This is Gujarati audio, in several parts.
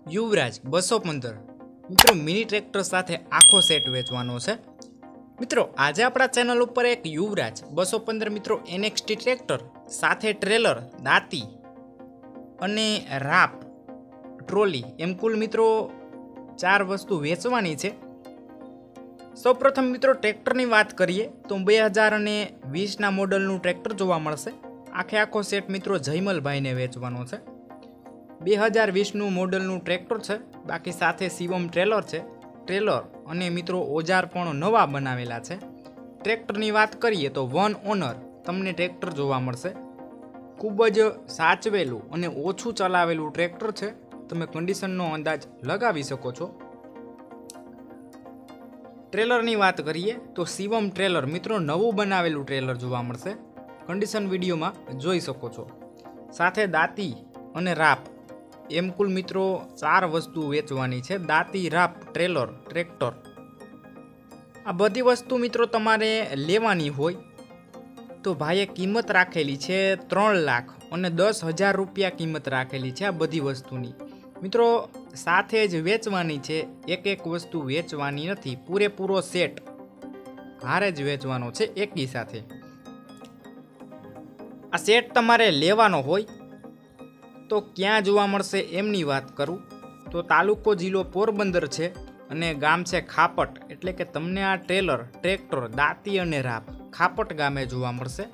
યુવરાજ 215 મિત્રો મિની ટ્રેક્ટર સાથે આખો સેટ વેચવાનો છે। મિત્રો આજે આપણા ચેનલ ઉપર એક યુવરાજ 215 મિત્રો NXT ટ્રેક્ટર સાથે ટ્રેલર, દાંતી અને રાપ ટ્રોલી એમ કુલ મિત્રો 4 વસ્તુ વેચવાની છે। સૌપ્રથમ મિત્રો ટ્રેક્ટરની વાત કરીએ તો 2020ના મોડલનું ટ્રેક્ટર જોવા મળશે। આખો સેટ મિત્રો જયમલભાઈને વેચવાનો છે। 2020નું મોડલનું ટ્રેક્ટર છે, બાકી સાથે શિવમ ટ્રેલર છે। ટ્રેલર અને મિત્રો ઓજાર પણ નવા બનાવેલા છે। ટ્રેક્ટરની વાત કરીએ તો વન ઓનર તમને ટ્રેક્ટર જોવા મળશે। ખૂબ જ સાચવેલું અને ઓછું ચલાવેલું ટ્રેક્ટર છે, તમે કન્ડિશનનો અંદાજ લગાવી શકો છો। ટ્રેલરની વાત કરીએ તો શિવમ ટ્રેલર મિત્રો નવું બનાવેલું ટ્રેલર જોવા મળશે, કન્ડિશન વિડીયોમાં જોઈ શકો છો। સાથે દાંતી અને રાપ એમ કુલ મિત્રો 4 વસ્તુ વેચવાની છે। દાંતી, રાપ, ટ્રેલર, ટ્રેક્ટર આ બધી વસ્તુ મિત્રો તમારે લેવાની હોય તો ભાઈએ કિંમત રાખેલી છે 3,10,000 રૂપિયા કિંમત રાખેલી છે આ બધી વસ્તુની। મિત્રો સાથે જ વેચવાની છે, એક વસ્તુ વેચવાની નથી, પૂરેપૂરો સેટ હારે જ વેચવાનો છે એકી સાથે। આ સેટ તમારે લેવાનો હોય તો ક્યાં જોવા મળશે એમની વાત કરું તો તાલુકો જિલ્લો પોરબંદર છે અને ગામ છે ખાપટ, એટલે કે તમને આ ટ્રેલર, ટ્રેક્ટર, દાંતી અને રાપ ખાપટ ગામે જોવા મળશે।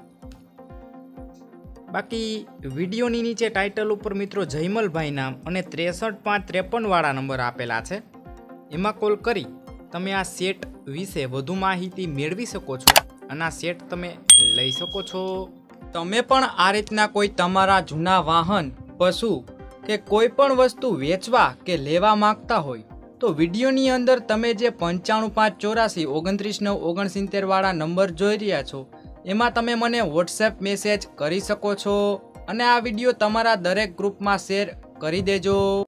બાકી વિડીયોની નીચે ટાઇટલ ઉપર મિત્રો જયમલભાઈ નામ અને 63,553 વાળા નંબર આપેલા છે, એમાં કોલ કરી તમે આ સેટ વિશે વધુ માહિતી મેળવી શકો છો અને આ સેટ તમે લઈ શકો છો। તમે પણ આ રીતના કોઈ તમારા જૂના વાહન, પશુ કે કોઈ પણ વસ્તુ વેચવા કે લેવા માંગતા હોય તો વિડીયોની અંદર તમે જે 95,584 29,969 વાળા નંબર જોઈ રહ્યા છો એમાં તમે મને વોટ્સએપ મેસેજ કરી શકો છો અને આ વિડીયો તમારા દરેક ગ્રુપમાં શેર કરી દેજો।